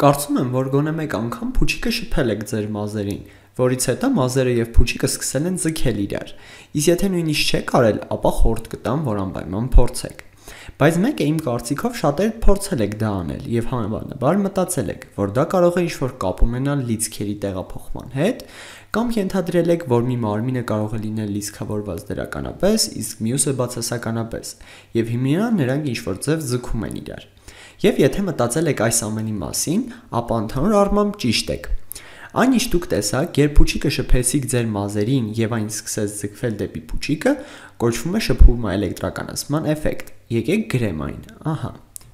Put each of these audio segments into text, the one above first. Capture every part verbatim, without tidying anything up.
Կարծում եմ, որ գոնե մեկ անգամ փուչիկը շփել եք ձեր մազերին, որից հետո մազերը եւ փուչիկը սկսել են ձգել իրար։ Իսկ եթե նույնիսկ չեք արել, ապա խորհուրդ կտամ, որ անպայման փորձեք։ Բայց մեկը իմ կարծիքով շատերը փորձել եք դա անել եւ համեմատաբար մտածել եք, որ դա կարող է ինչ-որ կապ ունենալ լիցքերի տեղափոխման հետ, կամ ենթադրել եք, որ մի մարմինը կարող է լինել լիցքավորված դրականապես, իսկ մյուսը բացասականապես, եւ հիմնական նրանք ինչ-որ ձև ձգում են իրար։ Եվ եթե մտածել եք այս ամենի մասին, ապա ընդհանուր առմամբ ճիշտ եք։ Այն ինչ դուք տեսաք, երբ փուչիկը շփեցիք ձեր մազերին եւ այն սկսեց ձգվել դեպի փուչիկը, կոչվում է շփում էլեկտրականացման էֆեկտ։ Եկեք գրեմ այն։ Ահա։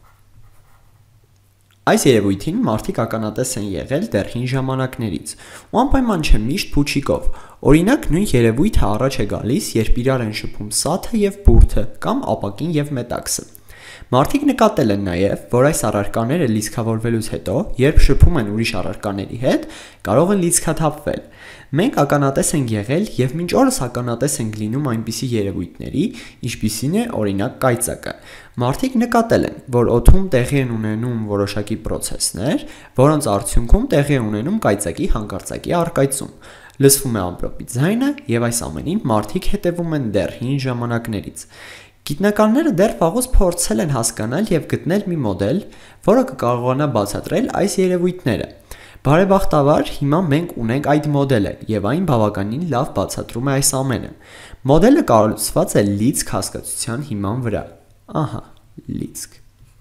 Այս երևույթին մարդիկ ականատես են եղել դեռ հին ժամանակներից, ու անպայման չէ միշտ փուչիկով։ Օրինակ նույն երևույթը առաջ է գալիս, երբ իրար են շփում սաթը եւ բուրդը կամ ապակին եւ մետաքսը։ Մարդիկ նկատել են նաև, որ այս առարկաները լիցքավորվելուց հետո, երբ շփում են ուրիշ առարկաների հետ, կարող են լիցքաթափվել։ Մենք ականատես ենք եղել եւ մինչ օրս ականատես ենք լինում այնպիսի երևույթների, ինչպիսին է օրինակ կայծակը։ Մարդիկ նկատել են, որ օդում տեղի են ունենում որոշակի պրոցեսներ, որոնց արդյունքում տեղի է ունենում կայծակի հանկարծակի առկայծում։ Լսվում է ամպրոպի ձայնը եւ այս ամենին մարդիկ հետևում են դեռ հին ժամանակներից։ Գիտնականները դեռ վաղուց փորձել են հասկանալ եւ գտնել մի մոդել, որը կկարողանա բացատրել այս երևույթները։ Բարեբախտաբար հիմա մենք ունենք այդ մոդելը եւ այն բավականին լավ բացատրում է այս ամենը։ Մոդելը կառուցված է լիցք հասկացության հիման վրա։ Ահա, լիցք։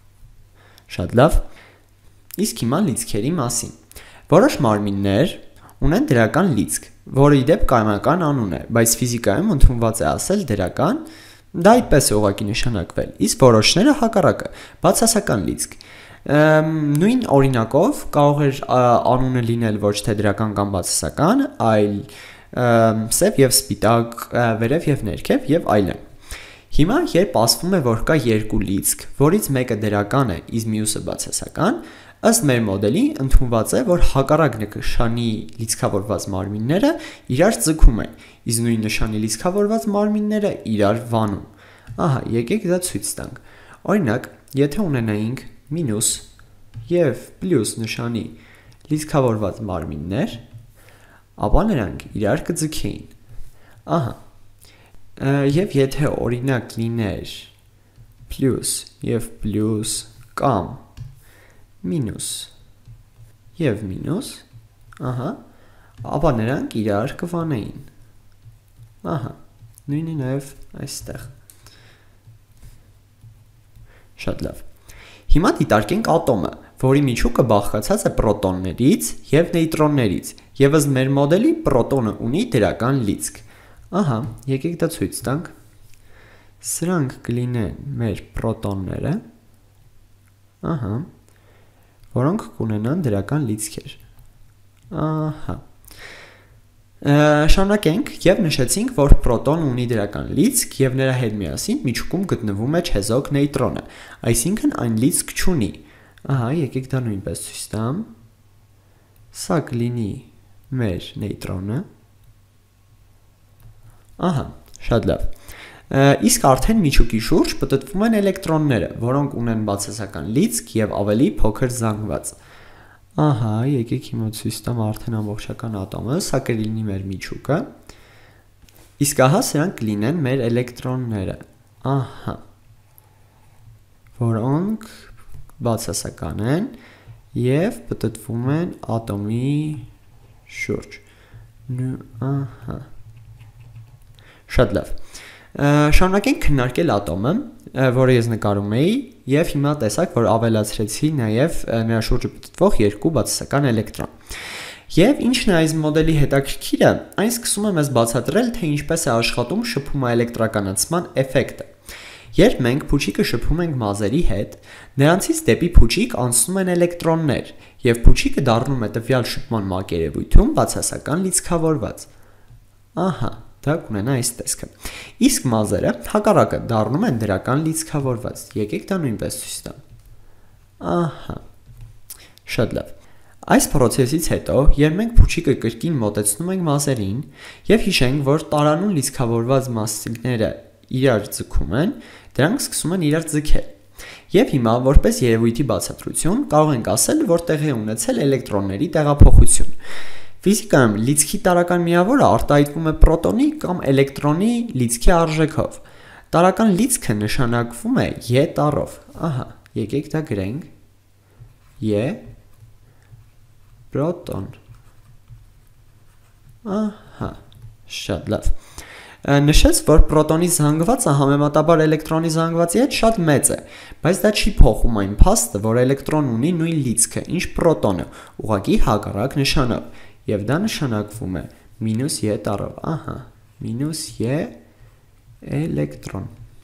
Շատ լավ։ Իսկ հիմա լիցքերի մասին։ Որոշ մարմիններ ունեն դրական լիցք, որը ի դեպ կայմական անուն է, բայց ֆիզիկայում ընդունված է ասել դրական, դա այդպես է ուղղակի նշանակվել, իսկ որոշները հակառակը, բացասական լիցք։ Նույն օրինակով կարող է անունը լինել ոչ թե դրական կամ բացասական, այլ սև եւ սպիտակ, վերև եւ ներքև եւ այլն։ Հիմա երբ ասվում է, որ կա երկու լիցք, որից մեկը դրական է, իսկ մյուսը բացասական, ըստ մեր մոդելի ընդունված է, որ հակառակ նշանի լիցքավորված մարմինները իրար ձգում են, իսկ նույն նշանի լիցքավորված մարմինները իրար վանում։ Ահա, եկեք դա ցույց տանք։ Օրինակ, եթե ունենայինք մինուս եւ պլյուս նշանի լիցքավորված մարմիններ, ապա նրանք իրար կձգեին։ Ահա։ Եվ եթե օրինակ լիներ պլյուս եւ պլյուս կամ մինուս եւ մինուս, ահա, ապա նրանք իրար կվանեին։ Ահա, նույնը նաեւ այստեղ։ Շատ լավ։ Հիմա դիտարկենք ատոմը, որի միջուկը բաղկացած է պրոտոններից եւ նեյտրոններից, եւ ըստ մեր մոդելի պրոտոնը ունի դրական լիցք։ Ահա, եկեք դա ցույց տանք։ Սրանք կլինեն մեր պրոտոնները։ Ահա, որոնք կունենան դրական լիցքեր։ Ահա։ Շարունակենք եւ նշեցինք, որ պրոտոնը ունի դրական լիցք եւ նրա հետ միասին միջուկում գտնվում է չեզոք նեյտրոնը, այսինքն այն լիցք չունի։ Ահա, եկեք դա նույնպես ցույց տամ։ Սա կլինի մեր նեյտրոնը։ Ահա, շատ լավ։ Իսկ արդեն միջուկի շուրջ պտտվում են էլեկտրոնները, որոնք ունեն բացասական լիցք եւ ավելի փոքր զանգված։ Ահա, եկեք հիմա ցույց տամ արդեն ամբողջական ատոմը, սա կլինի մեր միջուկը։ Իսկ ահա սրանք կլինեն մեր էլեկտրոնները։ Ահա։ Որոնք բացասական են եւ պտտվում են ատոմի շուրջ։ Ահա։ Շատ լավ։ Շարունակենք քննարկել ատոմը, որը ես նկարում էի, եւ հիմա տեսակ, որ ավելացրեցի նաեւ նրա շուրջը պտտվող երկու բացասական էլեկտրոն։ Եվ ինչն է այս մոդելի հետաքրքիրը, այն սկսում է մեզ բացատրել, թե ինչպես է աշխատում շփումաէլեկտրականացման էֆեկտը։ Երբ մենք փուչիկը շփում ենք մազերի հետ, նրանցից դեպի փուչիկ անցնում են էլեկտրոններ, եւ փուչիկը դառնում է տվյալ շփման մակերևույթում բացասական լիցքավորված։ Ահա, դա կունենա այս տեսքը։ Իսկ մազերը հակառակը դառնում են դրական լիցքավորված։ Եկեք դա նույնպես ցույց տամ։ Ահա։ Շատ լավ։ Այս process-ից հետո, երբ մենք փուչիկը կրկին մոտեցնում ենք մազերին եւ հիշենք, որ տարանուն լիցքավորված մասիկները իրար ձգում են, դրանք սկսում են իրար ձգել։ Եվ հիմա որպես երևույթի բացատրություն կարող ենք ասել, որ տեղի ունեցել էլեկտրոնների տեղափոխություն։ Ֆիզիկայում լիցքի տարրական միավորը արտահայտվում է պրոտոնի կամ էլեկտրոնի լիցքի արժեքով։ Տարրական լիցքը նշանակվում է E տառով։ Ահա, եկեք դա գրենք։ E պրոտոն։ Ահա, շատ լավ։ Նշեց, որ պրոտոնի զանգվածը համեմատաբար էլեկտրոնի զանգվածի հետ շատ մեծ է, բայց դա չի փոխում այն փաստը, որ էլեկտրոն ունի նույն լիցքը, ինչ պրոտոնը, ուղղակի հակառակ նշանով, եւ դա նշանակվում է մինուս E տառով։ Ահա, մինուս E էլեկտրոն։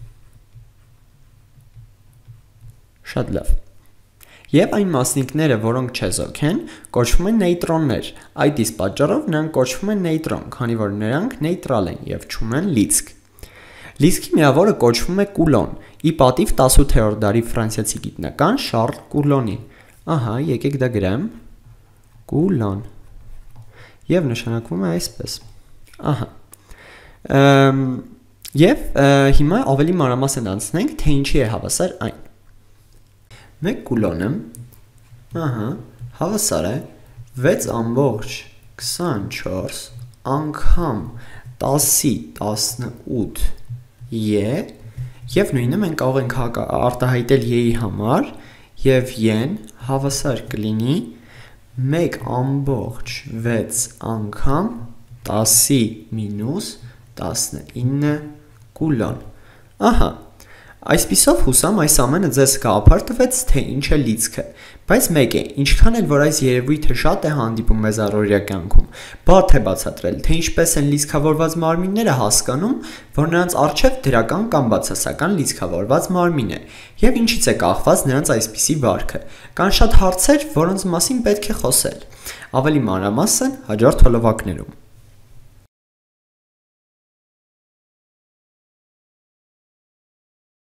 Շատ լավ։ Եվ այն մասնիկները, որոնք չեզոք են, կոչվում են նեյտրոններ։ Այդ իսկ պատճառով նրանք կոչվում են նեյտրոն, քանի որ նրանք նեյտրալ են եւ չունեն լիցք։ Լիցքի միավորը կոչվում է կուլոն, ի պատիվ տասութերորդ դարի ֆրանսիացի գիտնական Շարլ Կուլոնի։ Ահա, եկեք դա գրեմ։ Կուլոն։ Եվ նշանակվում է այսպես։ Ահա։ Եվ հիմա ավելի մանրամասն անցնենք, թե ինչի է հավասար այն։ Մեկ կուլոնը, ահա, հավասար է վեց ամբողջ քսանչորս անգամ տասի տասնութ E, եւ նույնը մենք կարող ենք արտահայտել E-ի համար, եւ E-ն հավասար կլինի մեկ ամբողջ վեց անգամ տասի մինուս տասնինը կուլոն։ Ահա, այսպիսով հուսամ այս ամենը ձեզ գաղափար տվեց, թե ինչ է լիցքը, բայց մեկ է, ինչքան էլ որ այս երևույթը շատ է հանդիպում մեզ առօրյա կյանքում, բարդ է բացատրել, թե ինչպես են լիցքավորված մարմինները հասկանում, որ նրանց առջև դրական կամ բացասական լիցքավորված մարմին է, եւ ինչից է կախված նրանց այսպիսի վարքը։ Կան շատ հարցեր, որոնց մասին պետք է խոսել։ Ավելի մանրամասն հաջորդ հոլովակներում։